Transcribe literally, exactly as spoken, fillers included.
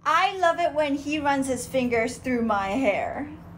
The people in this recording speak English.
I love it when he runs his fingers through my hair.